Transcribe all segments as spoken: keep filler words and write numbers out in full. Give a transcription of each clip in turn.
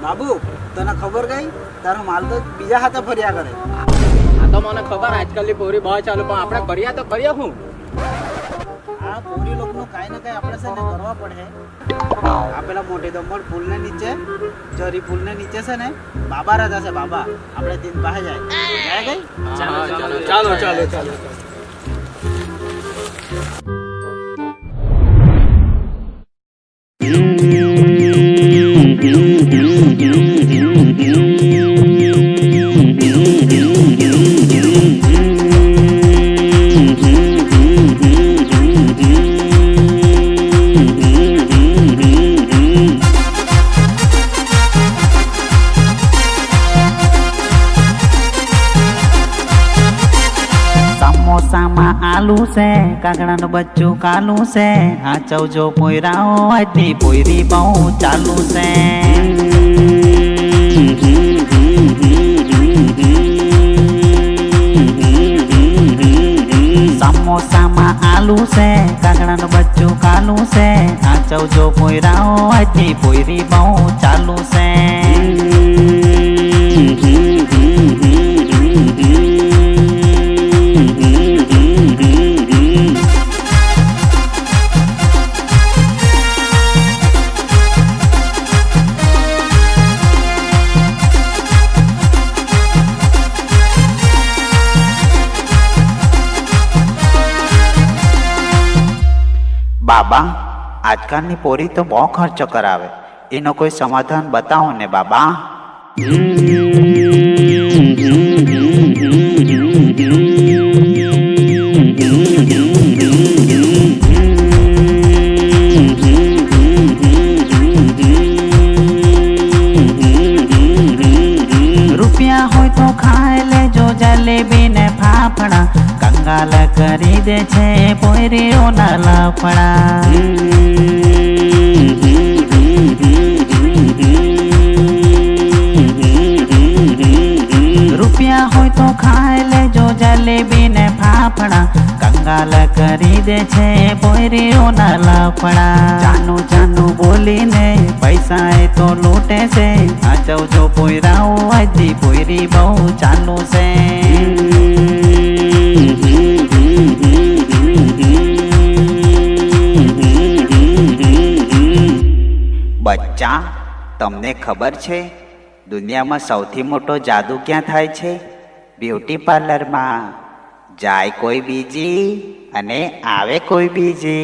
बाबू तने खबर गई तारो माल तो बीजा हाथे फरिया करे। आ तो मने खबर आजकल नी पोरी बहुत चालू पण आपणे करिया तो करिया हूं आ पोरी लोग नो काई ना काई आपणे से ने करवा पड़े। आ पेला मोटे दंबड़ पुल ने नीचे जरी पुल ने नीचे से ने बाबा राजा से बाबा आपणे दिन पाहे जाए जाए गई। चलो चलो चलो चलो चलो आलू से कागड़ा नो बच्चू कालू से आ चौजो पोयराओ आती पोयरी बहु चालू से समोसा मा आलू से कागड़ा नो बच्चू कालू से आ चौजो पोयराओ आती पोयरी बहु चालू से बाबा आजकल नी पोरी तो बहुत खर्च करावे इनो कोई समाधान बताओ ने बाबा। रुपया हो तो खाए ले जो जलेबी ने फाफड़ा कंगाल करी दे छे पोरी ओना लाफड़ा। रुपया हो तो खाए ले जो जलेबी ने फाफड़ा कंगाल करी दे छे पोरी ओना लाफड़ा। जानू जानू बोली ने पैसा है तो लूटे से आ चौजो पोयराओ आती पोयरी बहु चालू से। बच्चा तमने खबर छे दुनिया में सौथी मोटो जादू क्या थाय छे? ब्यूटी पार्लर में जाए कोई बीजी अने आवे कोई बीजी।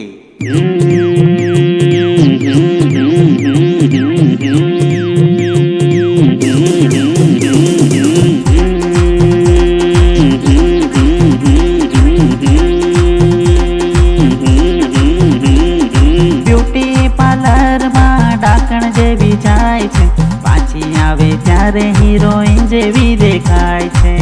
त्यारे हीरोइन जेवी देखाय छे।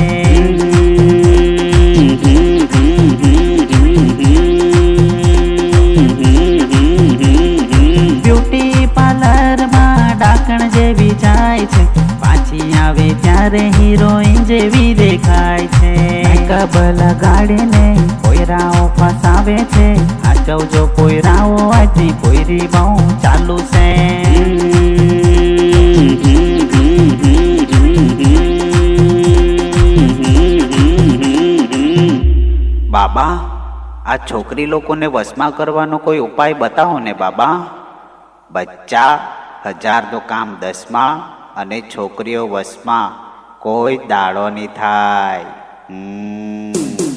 ब्यूटी पार्लर में डाकण जेवी जाय छे पाछी आवे त्यारे हीरोइन जेवी देखाय छे। मेकअप लगाड़ीने पोयराओ फसावे छे आ चौजो पोयराओ आती पोयरी बहु चालू से। बाबा आ छोकरी लोगों ने वशमा करवानो कोई उपाय बताओ ने बाबा। बच्चा हजार तो काम दस मा अने छोकरीओ वशमा कोई दाड़ो नहीं थाय।